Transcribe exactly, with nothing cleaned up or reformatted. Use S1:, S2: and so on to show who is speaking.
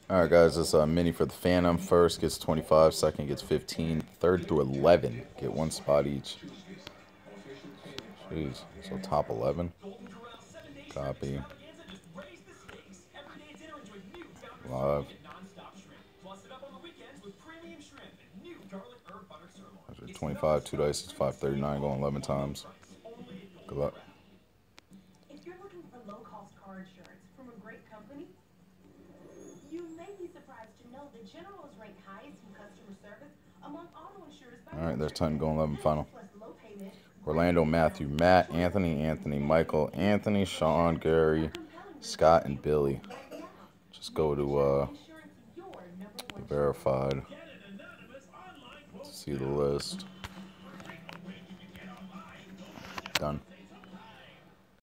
S1: All right, guys, this uh, mini for the Phantom. First gets twenty-five, second gets fifteen, third through eleven get one spot each. Jeez, so top eleven. Copy. Live. twenty-five, two dice is five thirty-nine, going eleven times. Good luck.
S2: If you're looking for low-cost car insurance from a great company, you may be surprised to know that General is ranked highest in customer service among auto insurers.
S1: All right, there's ten going eleven final. Orlando, Matthew, Matt, Anthony, Anthony, Michael, Anthony, Sean, Gary, Scott, and Billy. Just go to uh, verified to see the list. Done.